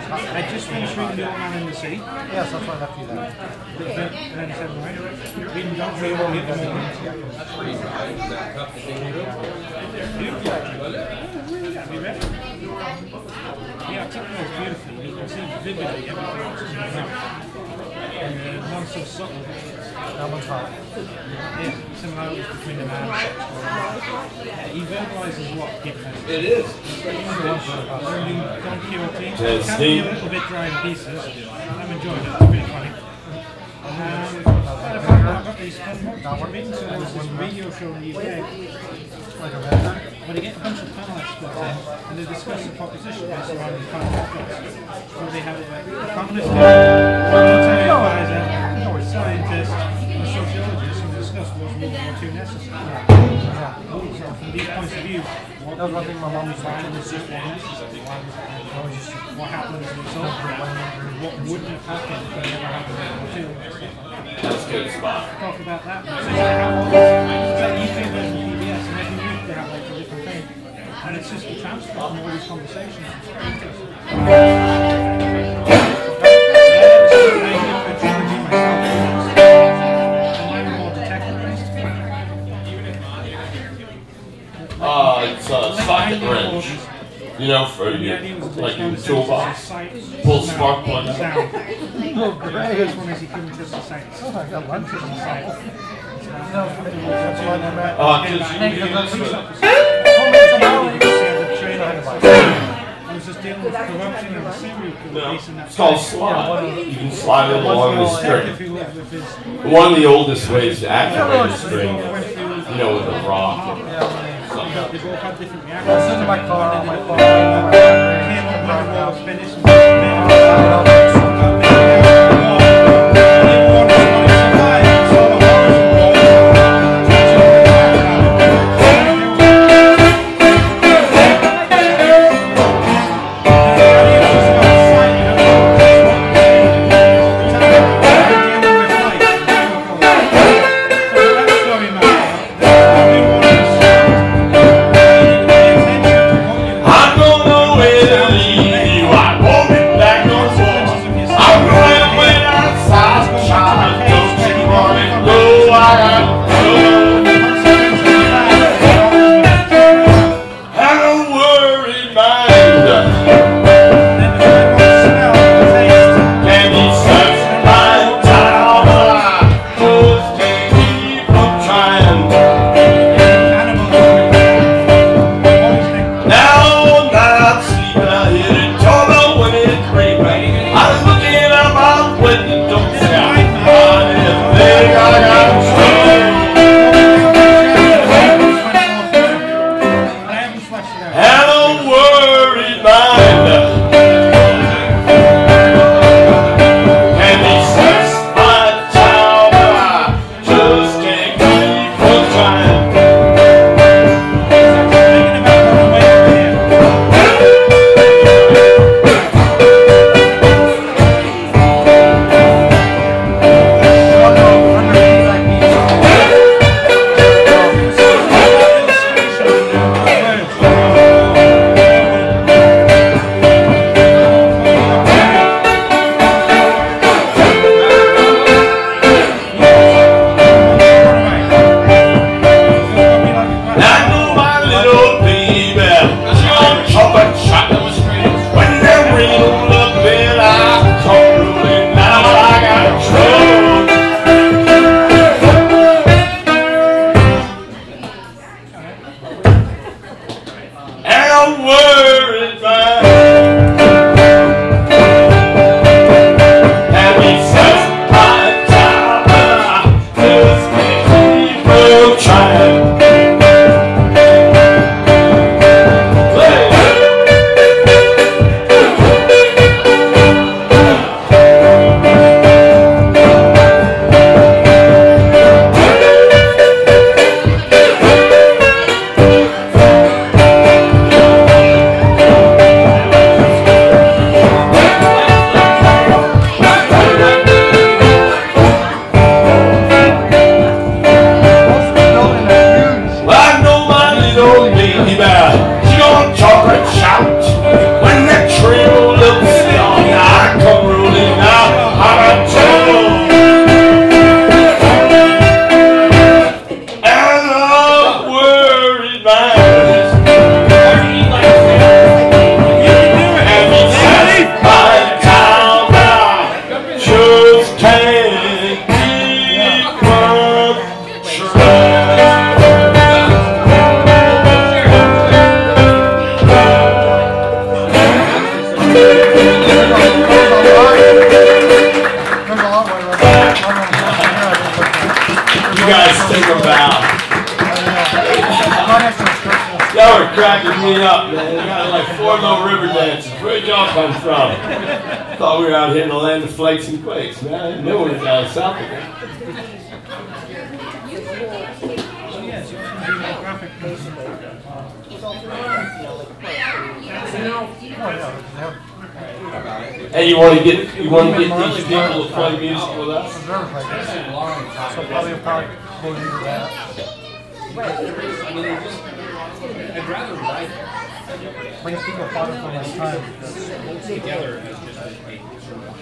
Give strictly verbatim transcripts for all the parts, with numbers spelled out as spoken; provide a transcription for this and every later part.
I just finished reading The Old Man in the Sea. Yes, that's why I left you there. And then said, right, reading Don't Dream of Me at the moment. Have you read it? Yeah, I took those beautifully. You can see vividly everything that's going on. And uh, not so subtle. That one's hot. Yeah, similarities between the man and sex. Yeah, he verbalizes what Gibbon has. It is. Learning Don Quixote. It Yes, can be a little bit dry in pieces. I'm enjoying it. It's pretty funny. Um, I've got these fun ones. I'm reading so there's this radio show in the U K. Like a vendor. Where they get a bunch of panelists put in and they discuss the proposition based around the panelist books. So they have a panelist, a military advisor, a scientist, a sociologist, and discuss was World War Two necessary. Yeah. So from these points of view, what That was one thing my mom used to why watch. was it necessary? Why was it necessary? What happened as a result of it? What wouldn't have happened if it never happened in World War Two? That's a good spot. Talk about that. So how was that U K version of P B S, and every week they have like a different thing. And it's just a transcript from all these conversations. It's very interesting. Yeah, this is an idea for a trilogy myself. And mine are more detective based. Uh, it's uh, socket wrench. You know, for The you, idea was that like there's your toolbox. Pull spark plugs. Sound. Oh, great. This one is you couldn't trust the sights. Oh, I got lunch on the side. No, That's why I'm at. Oh, just I was just dealing with corruption and serial killer based in that it's called time. slide. You can slide it along the If string. you look with his One of the oldest ways to activate a string, you know, with a rock. And they both had different reactions. That's in my car, One my ended car, up my came car. up when the war was finished. and I'm gonna wait and leave you. I won't guys take a bow. Y'all are cracking me up, man. We got like four little river dances. Where'd y'all come from? Thought we were out here in the land of flakes and quakes, man. I didn't know we were down south again. Hey, you want to get you want to get these people to play music with us? So probably a probably go do that. I'd rather write Bring people farther from my time. together as just a sort of a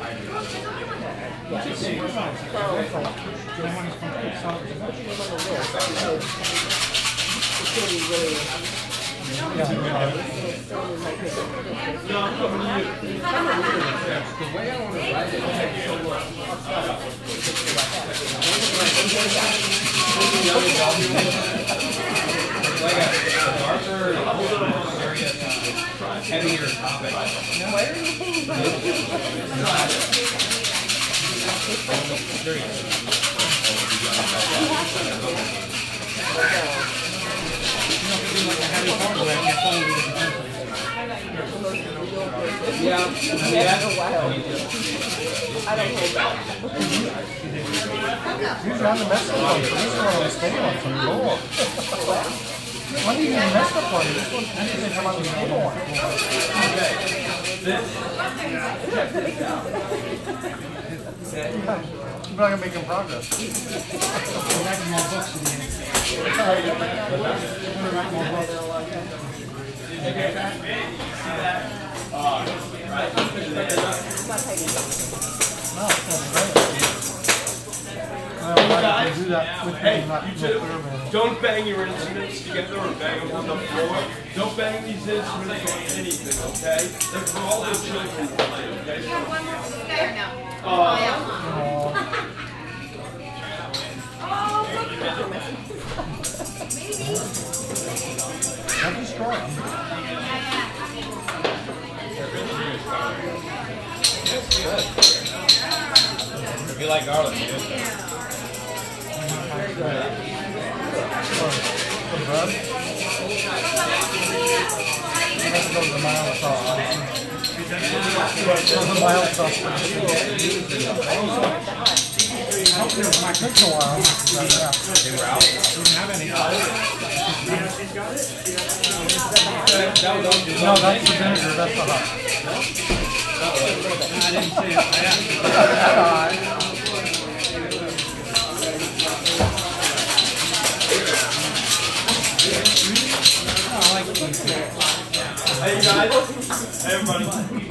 the way I want to write it. Like a darker, serious, heavier topic. Yeah, yeah. I don't hold that. Usually I'm the messed up one. This one always stay on from the lower. When do you get the messed up one? This one, I think they come out with the stable one. You're not going to make any progress. We're writing more books in the end. We're writing more books. No, it's not great. I don't like to do that with Hey, people not you two, don't bang your instruments together or bang them on the floor. Don't bang these instruments on anything, okay? They're for all the children to play, okay? You have one more there now. Uh, Oh, look at your message. Don't destroy them. If you like garlic, you just For the rub? You have to go to the mild sauce. Go to the mild sauce. My cook's a while. Yeah. They were out. We didn't have any. No, that's the vinegar. That's the hot. I didn't see it. I asked. Hey guys, hey everybody.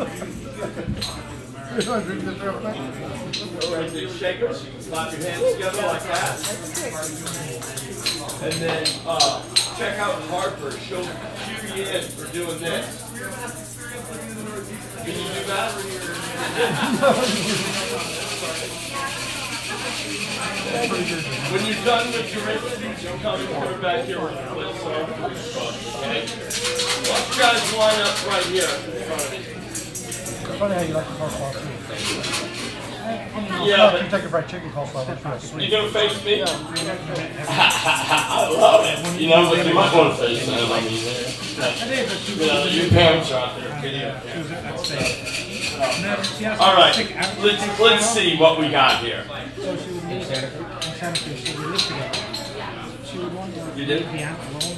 You want to drink this real quick? Go ahead and do shakers. Slap your hands together like that. And then uh, check out Harper. She'll cue you in for doing this. Can you do that? When you're done with your instruments, you'll come and put it back here with the flip side. Okay? Let's you guys line up right here in front of me. It's funny how you like the coleslaw too. Yeah, You but take a fried chicken coleslaw, that's real sweet. you gonna face me? I love it. You know, but you might want to face that. I mean, you know, your parents are out there video. All right, let's let's see what we got here. So she would live there in Santa Cruz, so we lived together. She would want to You did? piano alone.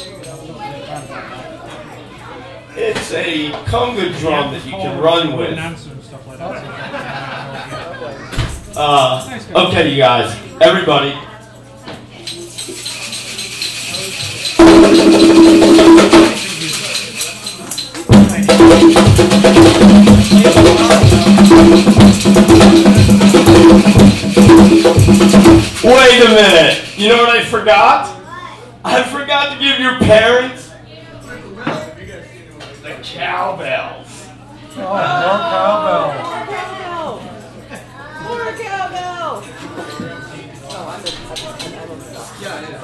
It's a conga drum that you can run with. Wouldn't answer and stuff like that. Uh, okay, you guys, everybody. Wait a minute. You know what I forgot? I forgot to give your parents the cowbells. Oh, more cowbell. More cowbell! Oh, I'm just,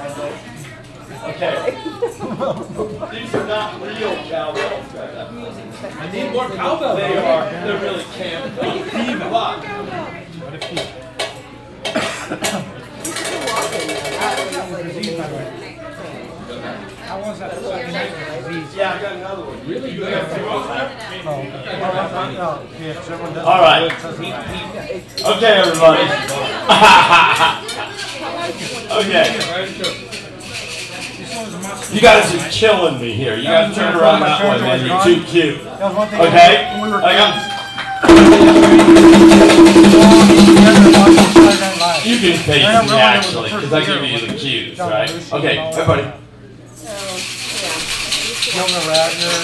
Okay. These are not real cowbells. I need more cowbell. They are. They're really camp. What a fever. You should go walking. cheese, by the way. How was that Saturday night? Yeah, I got another one. Really? You got two of them? No. No, yeah, 'cause everyone does All right. it says it. Okay, everybody. Okay. You guys are killing me here. You guys turn around that way, man. You're too cute. That was one thing Okay? when we were I got, kids. you can face me, actually, because I give you the cues, right? Okay, everybody. Kilmer Radner.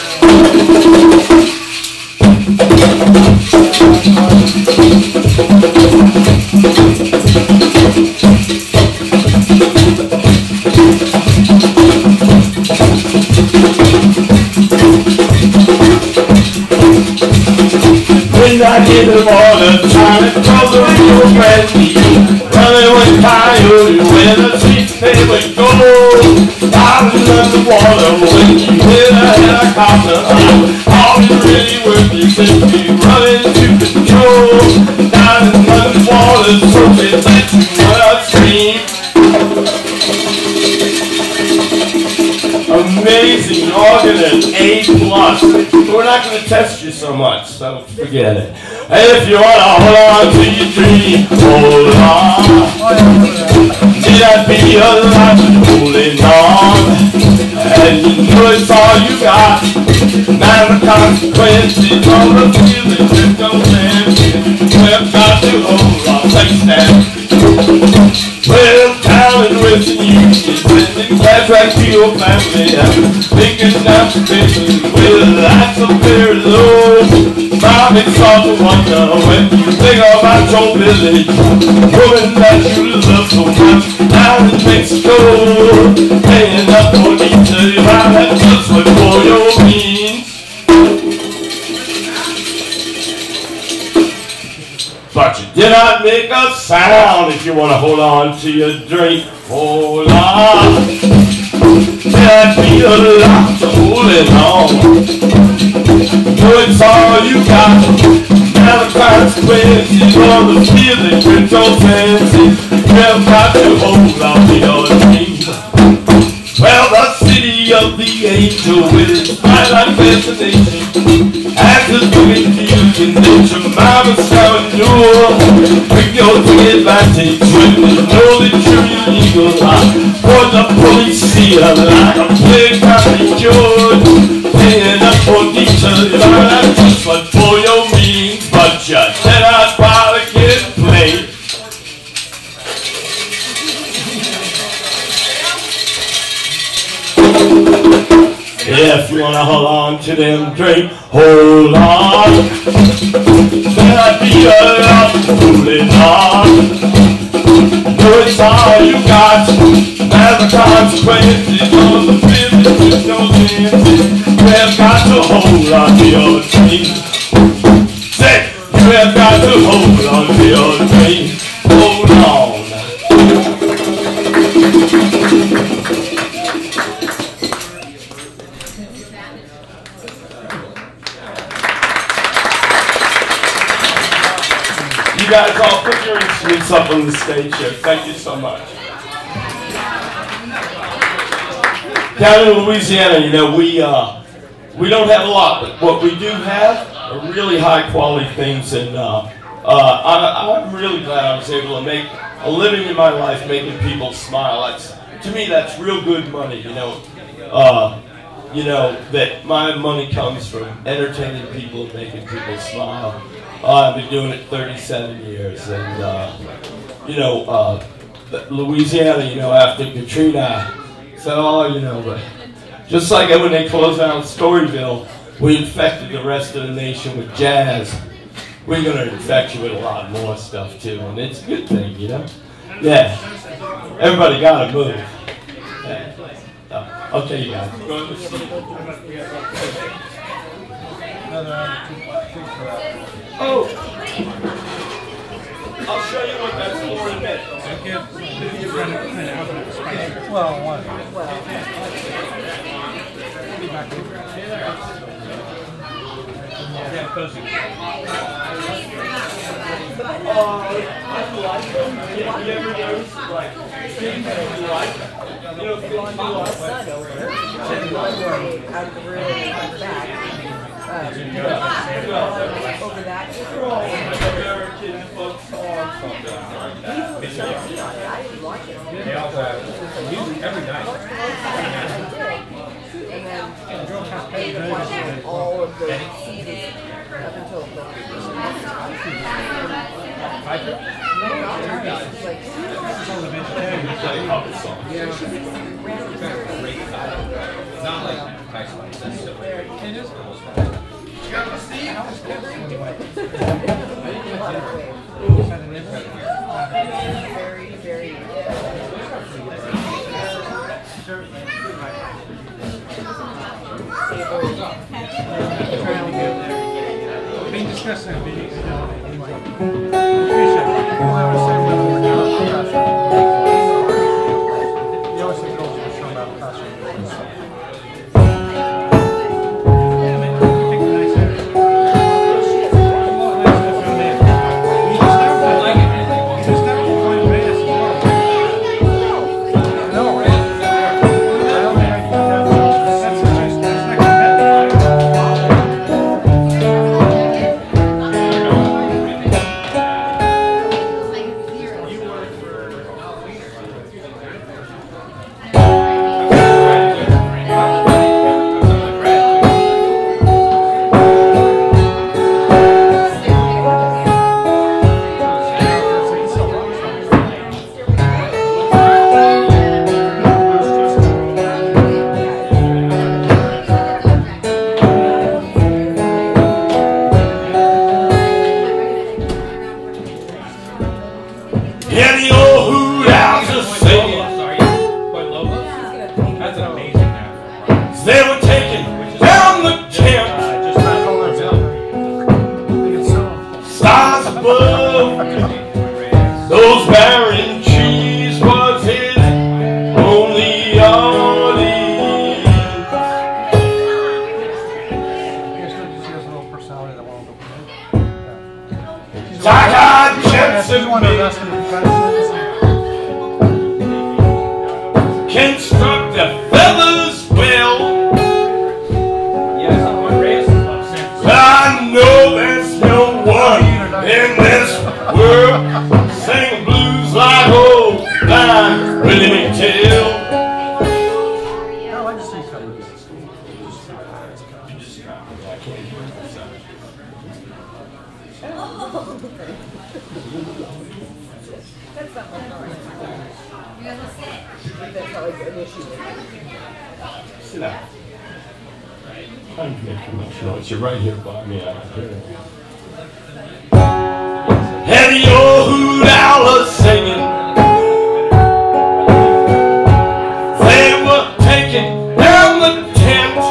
When I get the water, time it goes a real brand new. Running with coyote, where the sweet paper goes. Down in the water, when you hit a helicopter, all is really worth it if you run into control. Down in the water, so they let you upstream. Amazing organist, A plus. We're not going to test you so much, so forget it. And if you want to hold on to your dream, hold on. Did I be alive and holding on? And you know it's all you got. Now the consequences of the feelings that don't end. We've got to hold on, like that. Well, down and wishing you sending cash back to your family. Thinking that's the business. Well, that's a very low. Mom, it's all to wonder when you think about your village. Woman that you love so much down in Mexico. Paying up for each of you. That's just what for your means. But you did not make a sound. If you want to hold on to your drink, hold on. There'd be a lot to holding on. No, it's all you got. Now the consequences of the feeling with your senses. You've got to hold on to your dream. Well, the city of the angel with its twilight fascination answers looking to you and then your mama's showing you. Quick your big advantage when they know that you're illegal. For the police see you like a big happy cured. Paying up for details, that's just what for your means. But you cannot buy the kid play. If you wanna hold on to them drink, hold on. There'd be a lot holding on. No, it's all you got. Now the consequences of the business with no senses. You have got to hold on to your dream. Say, you have got to hold on to your dream. Hold on. You guys all put your instruments up on the stage here. Thank you so much. Down in Louisiana, you know, we uh, we don't have a lot, but what we do have are really high quality things, and uh, uh, I, I'm really glad I was able to make a living in my life making people smile. That's, to me, that's real good money. You know, uh, you know that my money comes from entertaining people and making people smile. Uh, I've been doing it thirty-seven years, and uh, you know, uh, Louisiana, you know, after Katrina, said, oh, you know, but just like when they closed down Storyville, we infected the rest of the nation with jazz. We're going to infect you with a lot more stuff too, and it's a good thing, you know. Yeah, everybody got to move. Yeah. Oh, okay, you guys. Oh, I'll show you what that's for in a minute. Well, one. Yeah, You ever notice, like, things that you like? You know, things you like. Out of the room and come back. Um, over that. American folk song, something like that. I didn't watch it. They also have music every night. And then watching all of the seasons up until the like Not like nice ones. That's still it is the most fun. very, very Been discussing it, but you know, anyway. Well, I was saying when we were down at Picasso, you always think girls are showing about Picasso. Yeah, man, I think the nice area. A lot nicer from there. You just have to like it. You just have to find ways as well. No, I don't think I can do that. That's just, that's not competitive. Yeah, the old hoot owls are singing. That's an amazing app. They were taking down the tent. Just not all those out there. We can sell them. Stars above those barren trees was his only audience. I guess she has a little personality that won't go for it. Yeah. Tight-eyed She's Jensen one of the best in the profession. construct the feathers well. Yes, I'm raised about San Francisco. But I know there's no one in this world sing blues like old time Willie McTell. I like to see covers. that's not much noise. That's not like an issue. Sit down. I'm making much noise. You're right here by me. I can hear it. And the old hoot owl is singing. They were taking down the tent.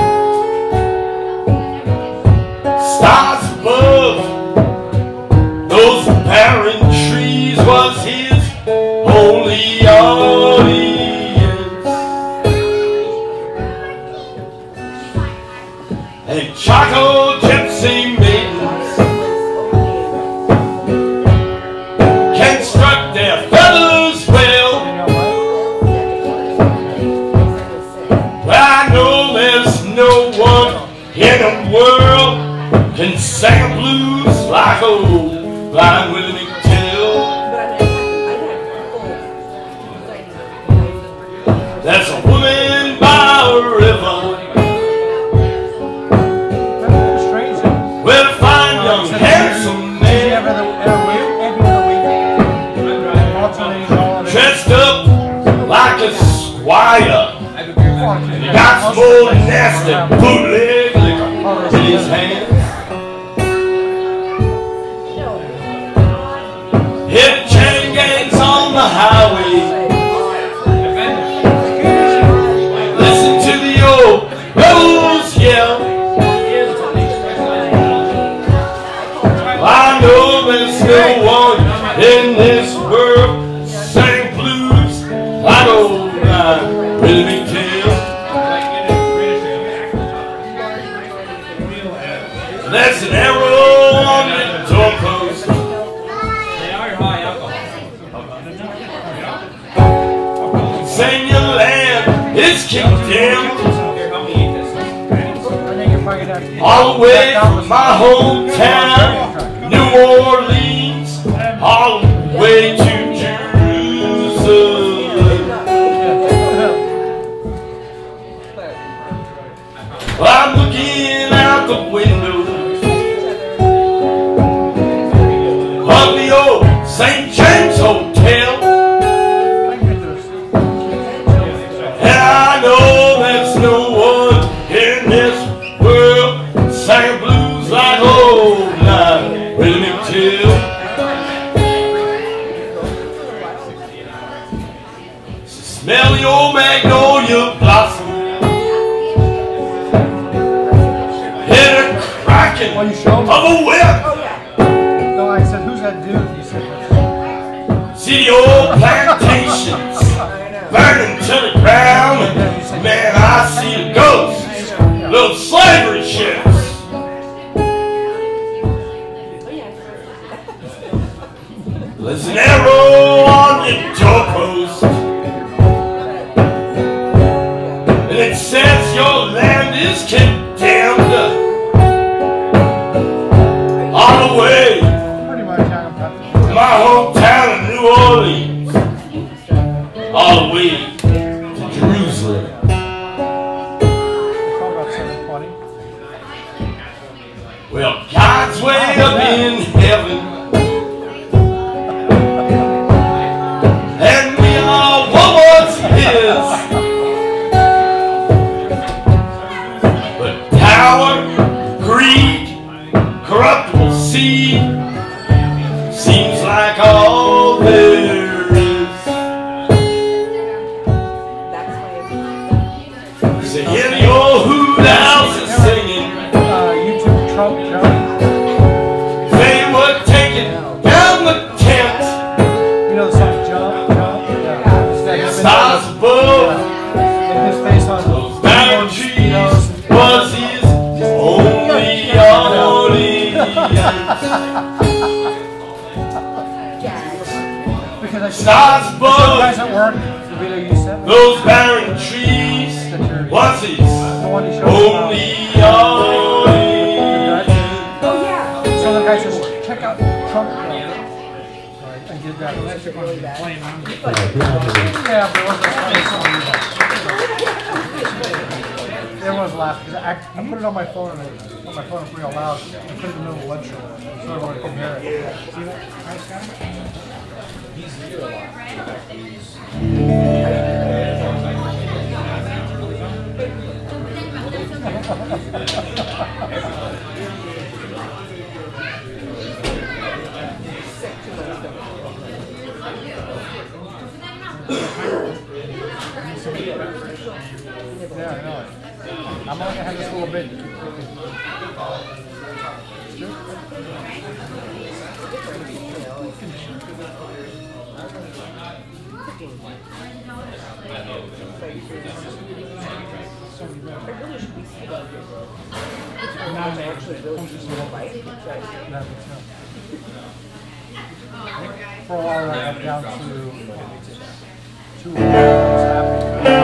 Stars above those barren trees was his only audience. And Chaco gypsy maidens construct their feathers well. Well, I know there's no one in the world can sing blues like old blind Willie McTell. There's a woman by a river That's strange. with a fine young handsome Does he have man every every every other week? Alternating all of it. dressed up like a squire. I've been here back. He got some old nasty bootleg liquor in his hand. Hit chain gangs on the highway. Listen to the old rebels yell. I know there's no one in this world sing blues like old blind Willie McTell. There's an arrow on the doorpost Here, help me eat this. All the way from my hometown, New Orleans, all the way to Jerusalem. Well, I'm looking out the window of the old Saint James Hotel, and I know there's no one in this world singing blues like old Nine Rhythm Till. Smell the old magnolia blossom and a cracking Oh, you show me? of a whip. No, I said, who's that dude? He said, See the old plantations burning to the ground. Man, I see the ghosts, little slavery ships. There's an arrow on the doorpost, and it says your land is condemned. On the way pretty much, I'm about to to my hometown of New Orleans, all the way to Jerusalem. call about seven twenty. Well, God's way up in heaven, and we are what was His. But power, greed, corruptible seed seems like all there is. So hear the old hoot owls are singing. Uh, YouTube Trump Johnny. They were taking down the tent. You know the song Jump, Jump? Yeah. Stars above, And his face on those barren trees was his only audience. Because I Stars some above, guys at work, the video you sent me, those barren trees was his the one he showed me. only audience. So the guy says, check out Trump. And give that. Unless you're going to be playing on it. Yeah, but it wasn't funny song either. Everyone's laughing because I, I put it on my phone and I put my phone up real loud. I put it in the middle of the lecture so everyone can hear it. See that? Nice guy? He's here a lot. Yeah, I know it. I'm only gonna have this little bit. For a while, I got down to two happy.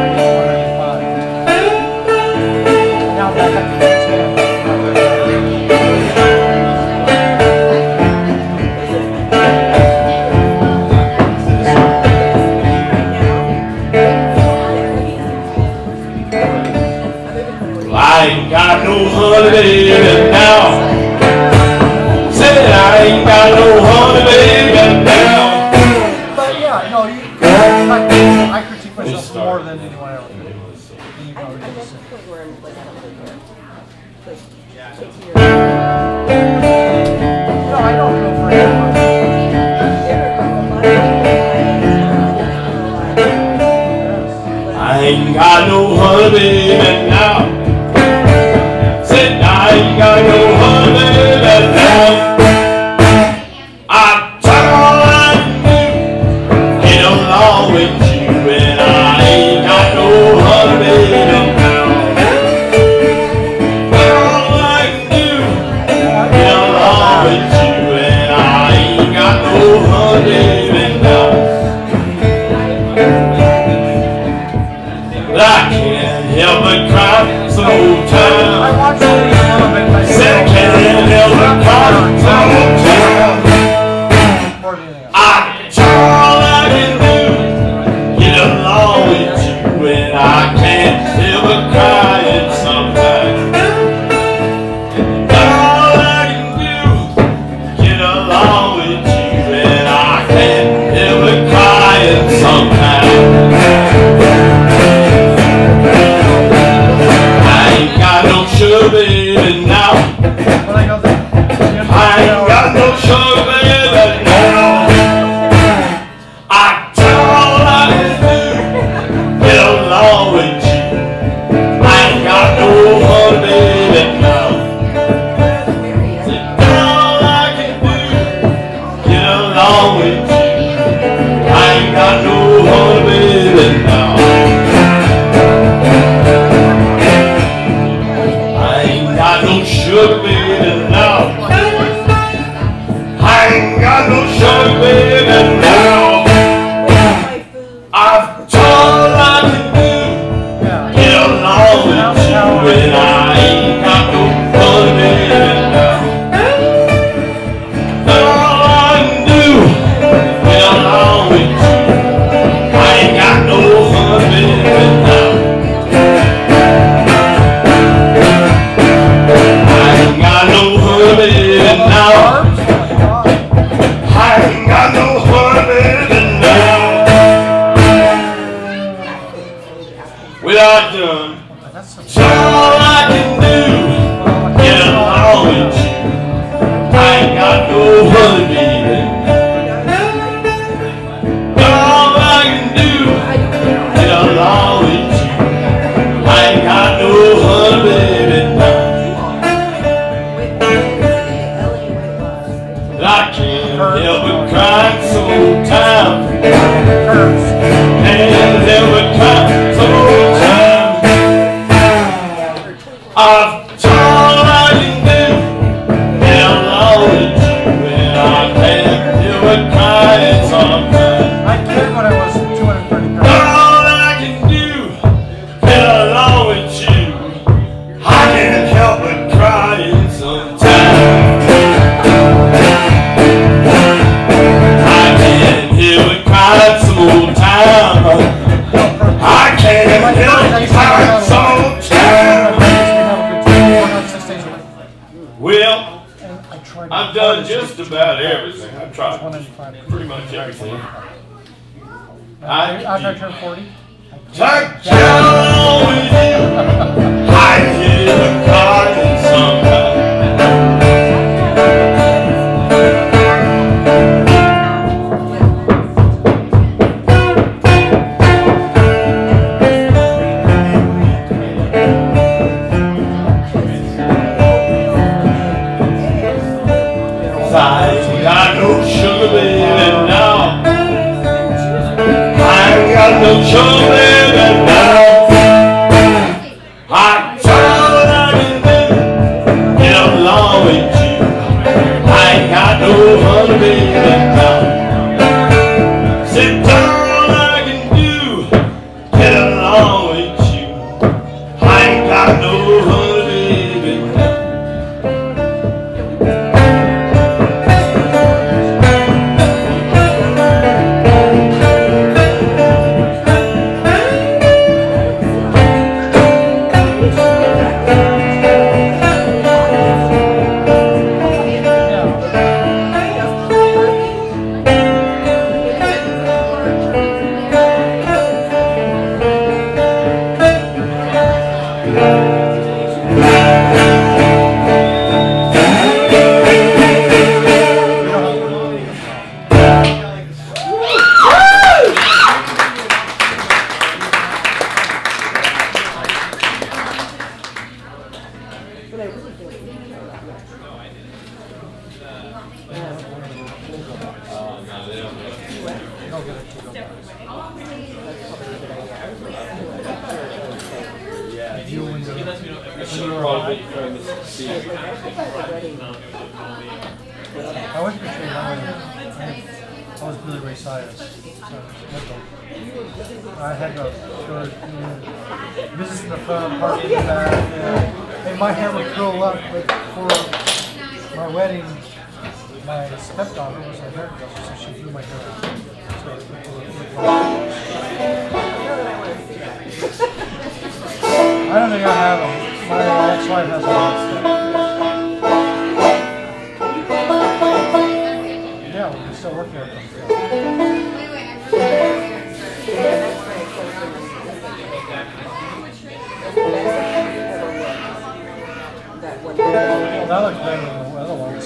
Now back up to ten. I ain't got no honey baby now. Said I ain't got no honey baby now. But yeah, no, you, I, I critique myself more than anyone else. You probably do the same. No, I don't feel for anyone. I ain't got no honey baby now. Said I ain't got no honey baby now. I I can't help but cry sometimes. Can't help but cry sometimes. I've done all I can do, get along with you, and I can't help but cry sometimes. I did when I was two hundred thirty pounds. All I can do, get along with you. I can't help but crying sometimes. I can't help but crying sometimes. I can't help but crying sometimes. Well, I've done just about everything. I've tried pretty much everything. I After I turned forty. Tuck down with you. I hear the calling sometimes. I ain't got no sugar baby now. I ain't got no sugar baby now. I try what I can do, get along with you. I ain't got no honey baby now. Sit down, all I can do, get along with you. I ain't got no honey baby now. I was between I was really very size. So I had to go to visit the front, park in the back, uh, and my hair would curl up. But for my wedding, my stepdaughter was a hairdresser, so she drew my hair out. So it looked like I don't think I have them. My ex-wife has a lot of stuff. Yeah, we're still working on them. Well, that looks better than the other one.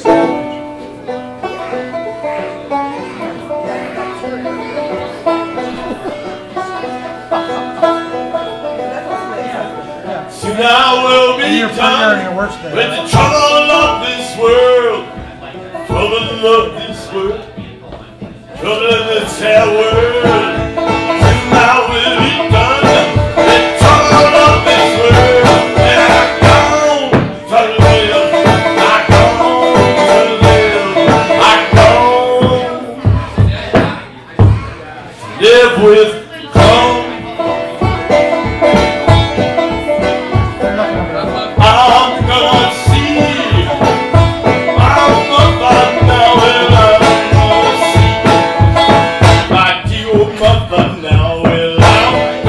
Soon I will be done with the trouble of this world. Trouble of this world. Trouble of this whole world. Soon I will be done with the trouble of this world. And I'm gone to live. I'm gone to live. I'm gone to live with calm. Now, well, I'm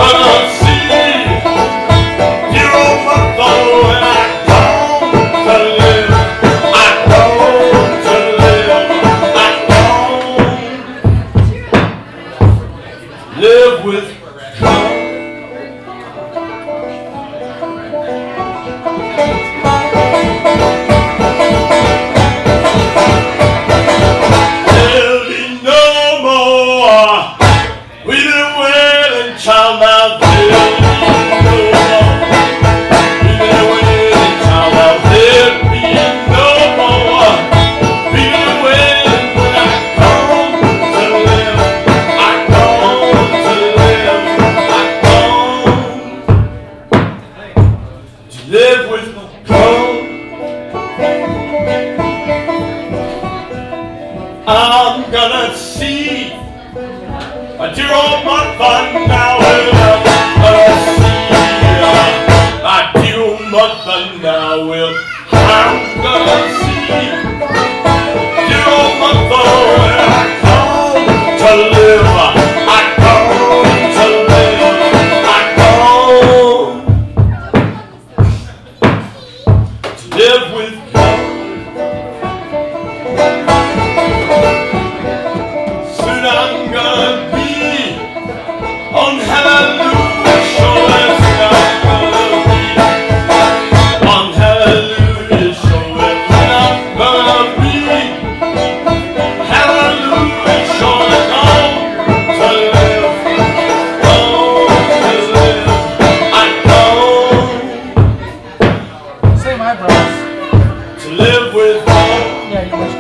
I'm gonna see a dear old mother now. Well, I'm gonna see my dear old mother now. Well, I'm gonna see dear old mother when I come to live. I come to live. I come to live with God. Soon I'm gonna be on Hallelujah shoulders. I'm gonna be on Hallelujah shoulders. And I'm gonna be Hallelujah shoulders. On to live, on to live. I come Say my brothers. to live with God. Yeah, you must be.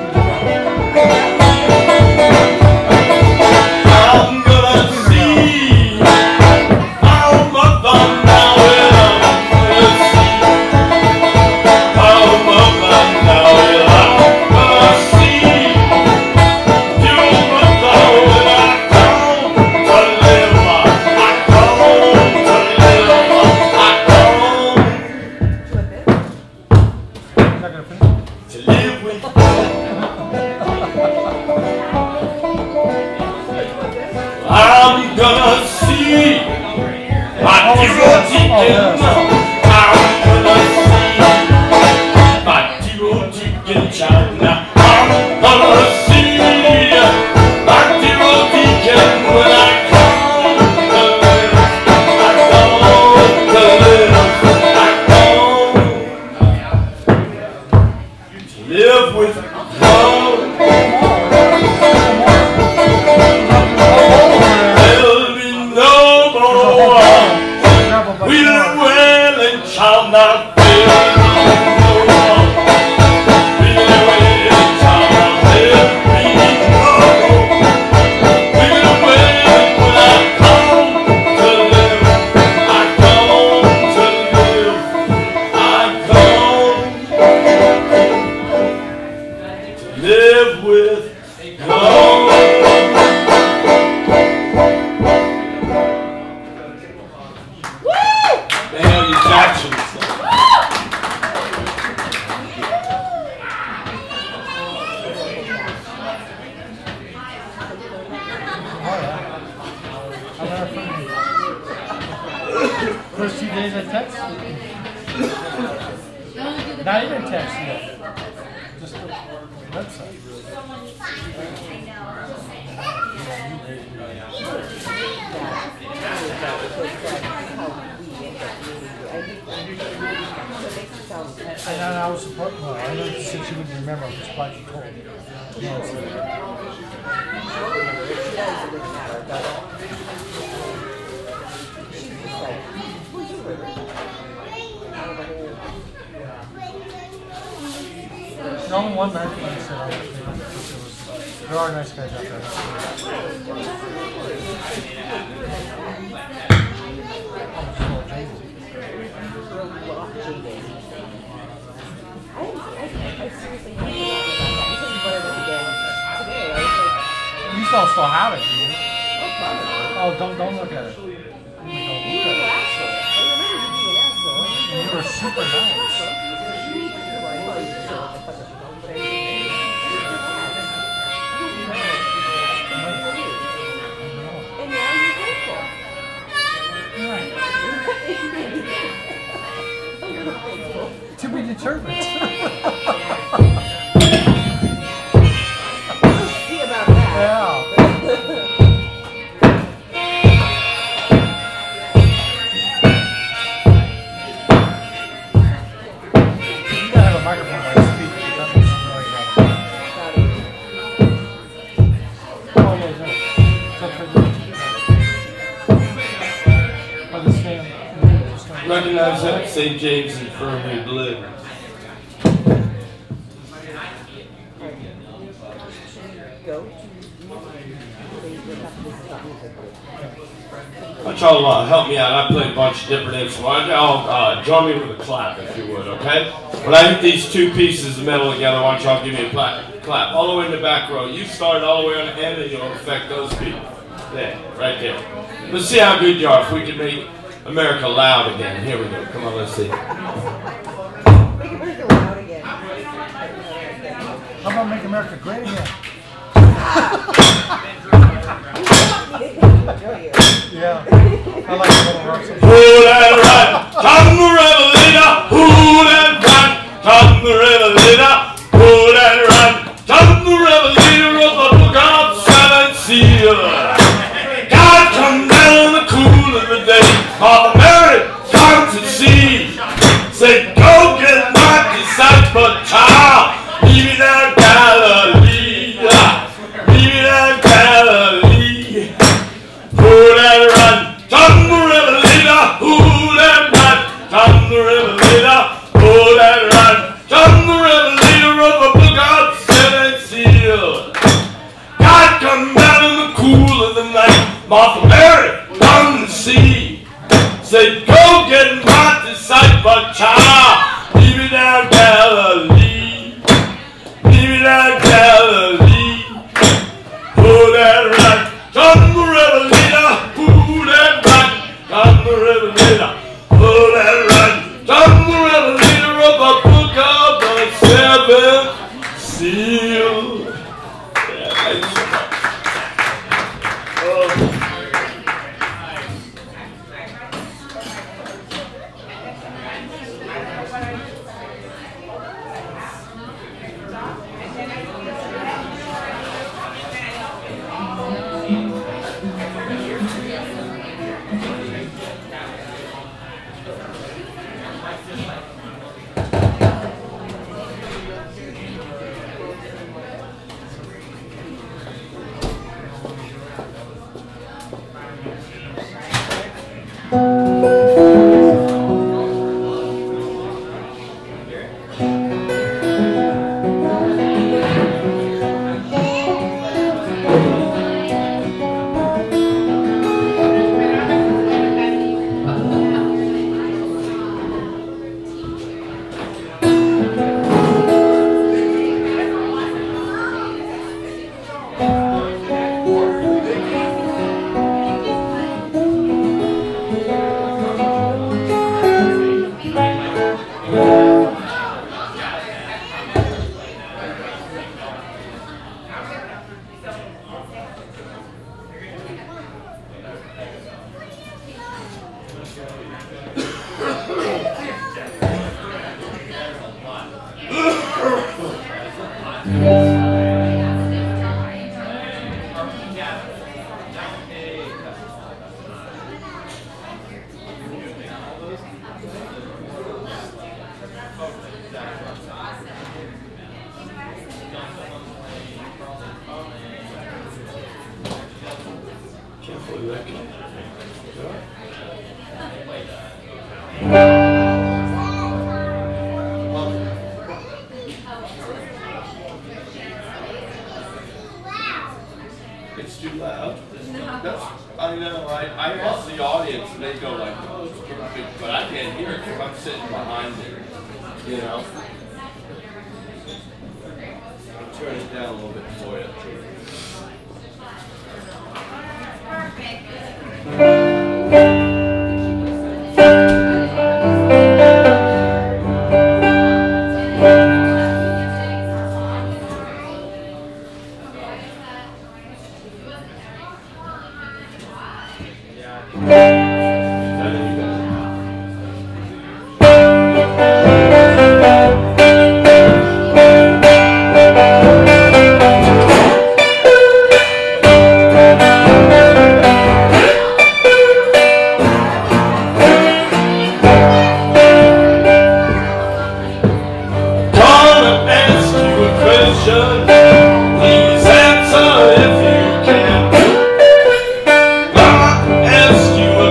I'm gonna see our mother now. Well, I'm gonna see our mother now. Well, I'm gonna see your mother when I come to live. I come to live. I You're not gonna finish? come to live with God. I'm gonna see my dear old deacon. I'm gonna see my dear old deacon child now. I'm gonna see my dear old deacon when I come to live. I come to live. I come to live with God. There'll be no more we'll well and shall not fail. No more we'll well and shall not fail. Be no more we'll well when I come to live. I come to live. I come to live with God. Mahalia Jackson. I'll never forget you. First two days I text. Not even text yet. Just the website. And I was supposed, well, I know since you wouldn't remember, I was quite told. Yeah, it's like, there's only one nice thing I said on the thing. There are nice guys out there. You still still have it, do you? Oh, don't don't look at it. Oh my God, you were super nice. To be determined. See about that. Yeah. You gotta have a microphone by speak. That makes you really loud. Oh yeah, no. That's right there. By the stand. Recognize that Saint James Infirmary Blue. I try to uh, help me out. I play a bunch of different instruments. I'll uh, join me with a clap if you would, okay? When I hit these two pieces of metal together, why don't y'all give me a clap? clap. All the way in the back row. You start all the way on the end and you'll affect those people. There, right there. Let's see how good you are if we can make America loud again. Here we go. Come on, let's see. Make America loud again. How about make America great again? Yeah, I like the little rock section. Who that run? Come the Revelina. Who that run? Come the Revelina. Who that run? Come the Revelina of the book of seven seals. God come down in the cool of the day. Mother Mary come to see. Say, go get my disciple child. Leave me down Galilee. Leave me down Galilee. Who that run? Come the Revelina. Who that run? Come the Revelina. Who that run? Come the Revelina of the book of seven seals. God come down in the cool of the night. Martha Mary, come to see. Say, go get my disciple child. Leave me down Galilee. Leave me down Galilee. Who that run? Come the Revelina. Who that run? Come the Revelina. Who that run? Come the Revelina of the book of the seventh seal. Yeah, thanks so much. Oh. It's too loud. That's, I know, I, I love the audience and they go like, oh, it's perfect, but I can't hear it because I'm sitting behind there, you know? I'll turn it down a little bit for you. Please answer if you can. God ask you a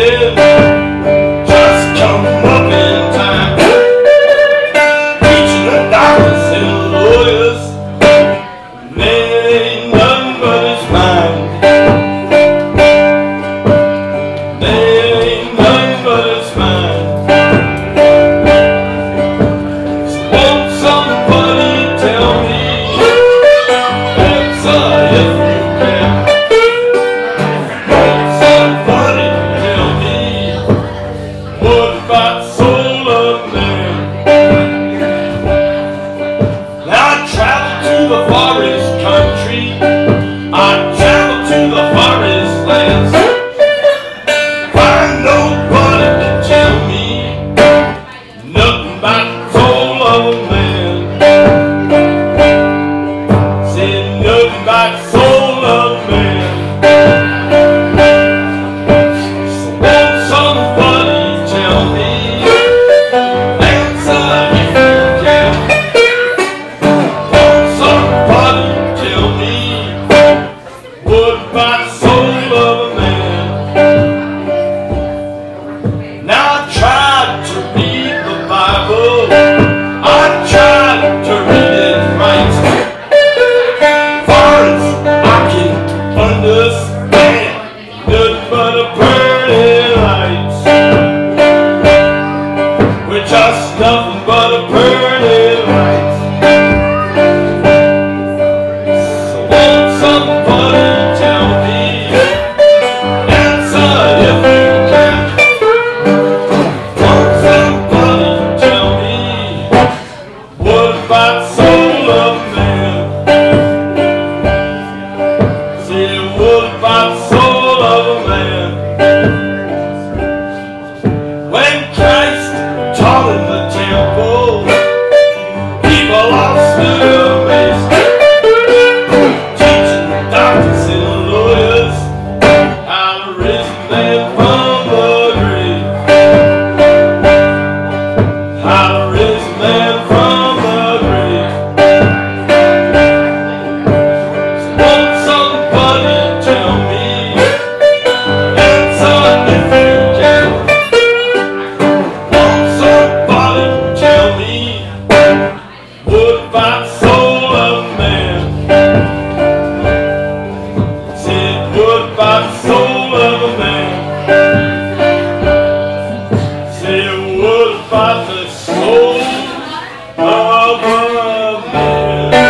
men just come up in time, preaching the doctors and the lawyers. Man ain't nothing but his mind. Man ain't nothing but his mind. So won't somebody tell me, answer if you can. Won't somebody tell me, what about soul of man? Now I travel to the forest country, I travel to the forest lands. Find nobody to tell me nothing about the soul of a man. Say nothing about the soul of a man. So won't somebody tell me, answer if you can. Won't somebody tell me, what about the soul of a man? Now I tried to read the Bible, I tried to read it right, far as I can understand, nothing but a burning light. We're just nothing but a burning light. So won't somebody tell me, answer if you can. Won't somebody tell me, what about the soul of man? Say, what about the soul of a man? When Christ taught in the temple, people all stood amazed, teaching the doctors and the lawyers how to raise a man from the grave. How to raise a man from the grave. So won't somebody tell me, answer if you can. Won't somebody tell me, what about the soul of man? Said, what about the soul of a man? Said, what about the soul of a man?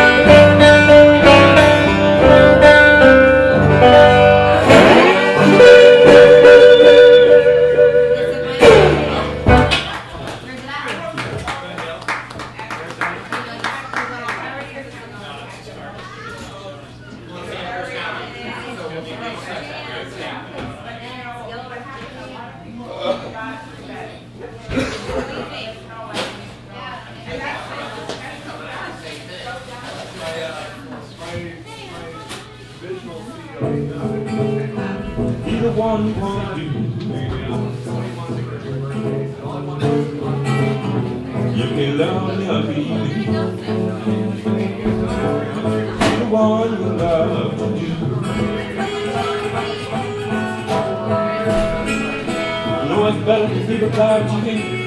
Either one won't do. You can love me or leave me. Either one you love to do. You know it's better to leave a cloud you can't